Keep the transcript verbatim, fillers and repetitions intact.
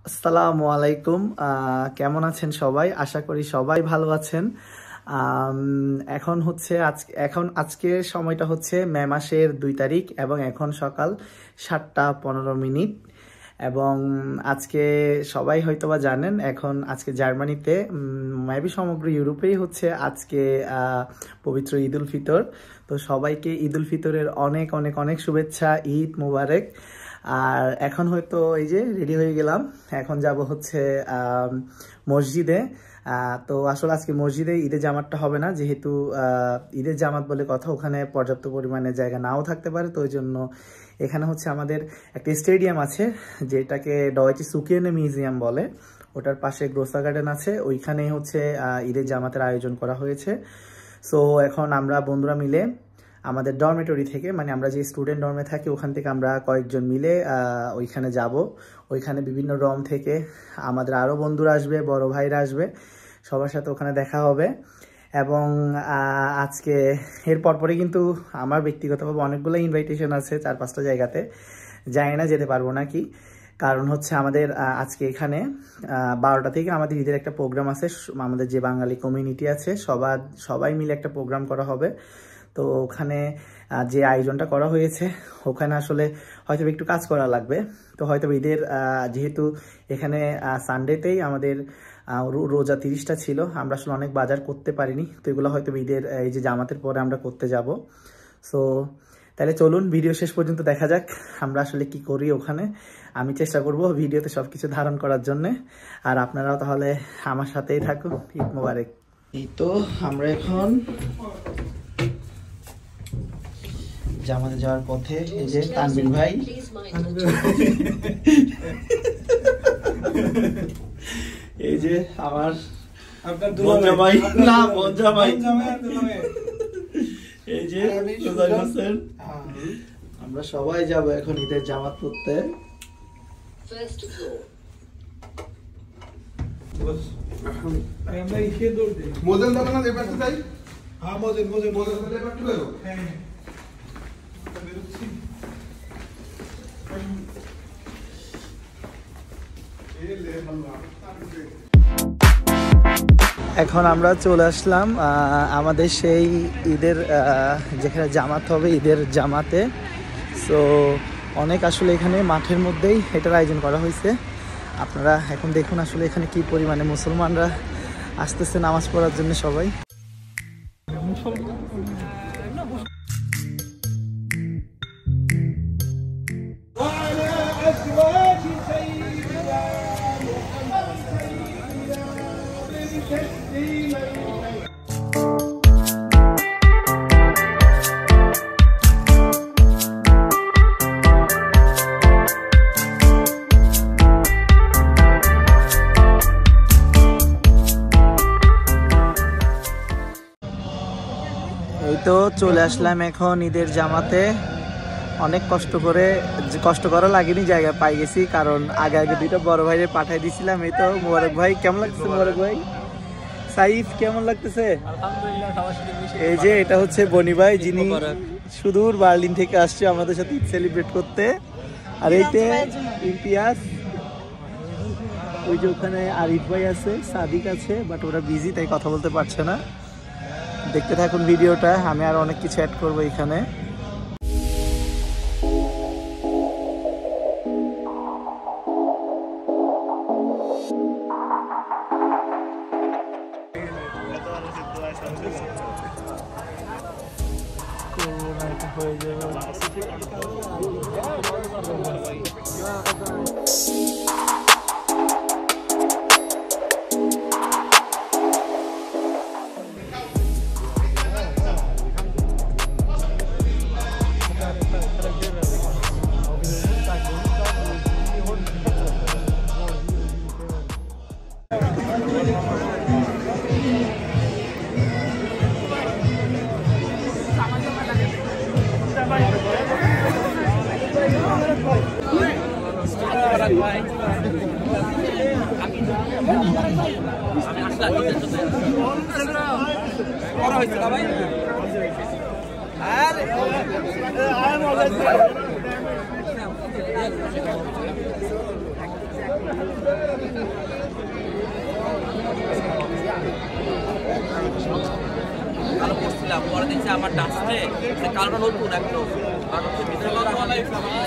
আসসালামু আলাইকুম। কেমন আছেন সবাই? আশা করি সবাই ভালো আছেন। এখন হচ্ছে আজকে এখন আজকের সময়টা হচ্ছে মে মাসের দুই তারিখ এবং এখন সকাল সাতটা পনেরো মিনিট এবং আজকে সবাই হয়তোবা জানেন এখন আজকে জার্মানিতে মেবি সমগ্র ইউরোপেই হচ্ছে আজকে পবিত্র ঈদ উল ফিতর। তো সবাইকে ঈদ উল ফিতরের অনেক অনেক অনেক শুভেচ্ছা, ঈদ মুবারক। আর এখন হয়তো এই যে রেডি হয়ে গেলাম, এখন যাব হচ্ছে মসজিদে। তো আসলে আজকে মসজিদে ঈদের জামাতটা হবে না, যেহেতু ঈদের জামাত বলে কথা, ওখানে পর্যাপ্ত পরিমাণে জায়গা নাও থাকতে পারে। তো ওই জন্য এখানে হচ্ছে আমাদের একটা স্টেডিয়াম আছে যেটাকে ডয়েচে সুকিয়েনে মিউজিয়াম বলে, ওটার পাশে গ্রোসা গার্ডেন আছে, ওইখানেই হচ্ছে ঈদের জামাতের আয়োজন করা হয়েছে। সো এখন আমরা বন্ধুরা মিলে আমাদের ডরমেটরি থেকে, মানে আমরা যে স্টুডেন্ট ডর্মে থাকি ওখান থেকে আমরা কয়েকজন মিলে ওইখানে যাব। ওইখানে বিভিন্ন ডর্ম থেকে আমাদের আরও বন্ধুরা আসবে, বড় ভাইরা আসবে, সবার সাথে ওখানে দেখা হবে। এবং আজকে এর পরপরই কিন্তু আমার ব্যক্তিগতভাবে অনেকগুলো ইনভাইটেশন আছে, চার পাঁচটা জায়গাতে, জানি না যেতে পারবো নাকি। কারণ হচ্ছে আমাদের আজকে এখানে বারোটা থেকে আমাদের ঈদের একটা প্রোগ্রাম আছে, আমাদের যে বাঙালি কমিউনিটি আছে সবার সবাই মিলে একটা প্রোগ্রাম করা হবে। তো ওখানে যে আয়োজনটা করা হয়েছে ওখানে আসলে হয়তো একটু কাজ করা লাগবে। তো হয়তো ঈদের যেহেতু এখানে সানডেতেই আমাদের রোজা তিরিশটা ছিল, আমরা আসলে অনেক বাজার করতে পারিনি, তো এগুলো হয়তো ঈদের এই যে জামাতের পরে আমরা করতে যাব। সো তাহলে চলুন ভিডিও শেষ পর্যন্ত দেখা যাক আমরা আসলে কি করি ওখানে। আমি চেষ্টা করব ভিডিওতে সব কিছু ধারণ করার জন্যে, আর আপনারাও তাহলে আমার সাথেই থাকুন। ঈদ মোবারক। এই তো আমরা এখন জামাতে যাওয়ার পথে, এই যে তানভীর ভাই, এই যে আমার জামাই, না বোন জামাই, এই যে হোসেন, আমরা সবাই যাব এখন ঈদের জামাত পড়তে। মোজেন দাও না, এবার তো তাই। হ্যাঁ মোজেন মোজেন মোজেন দিলে এবার কি হলো? হ্যাঁ এখন আমরা চলে আসলাম আমাদের সেই ঈদের যেখানে জামাত হবে, ঈদের জামাতে। সো অনেক আসলে এখানে মাঠের মধ্যেই এটার আয়োজন করা হয়েছে। আপনারা এখন দেখুন আসলে এখানে কি পরিমাণে মুসলমানরা আসতেছে নামাজ পড়ার জন্য সবাই। এই তো চলে আসলাম এখন ঈদের জামাতে। অনেক কষ্ট করে, কষ্ট করা লাগেনি, জায়গা পাই গেছি, কারণ আগে আগে দুইটা বড় ভাইরে পাঠাই দিয়েছিলাম। এই তো মোবারক ভাই, কেমন লাগতেছে? মোবারক ভাই, সাইফ কেমন লাগতেছে? এই যে এটা হচ্ছে বনি ভাই, যিনি সুদূর বার্লিন থেকে আসছে আমাদের সাথে ঈদ সেলিব্রেট করতে। আর এইতে ইমতিয়াজ, ওই যে ওখানে আরিফ ভাই আছে, সাদিক আছে, বাট ওরা বিজি তাই কথা বলতে পারছে না। দেখতে থাকুন ভিডিওটা, আমি আর অনেক কিছু অ্যাড করবো এখানে। হয়ে যাবে কালো পড়ছিলাম, পরে দেখছি আমার ডাস্টে কালোটা নতুন একদম, আর হচ্ছে ভিতরে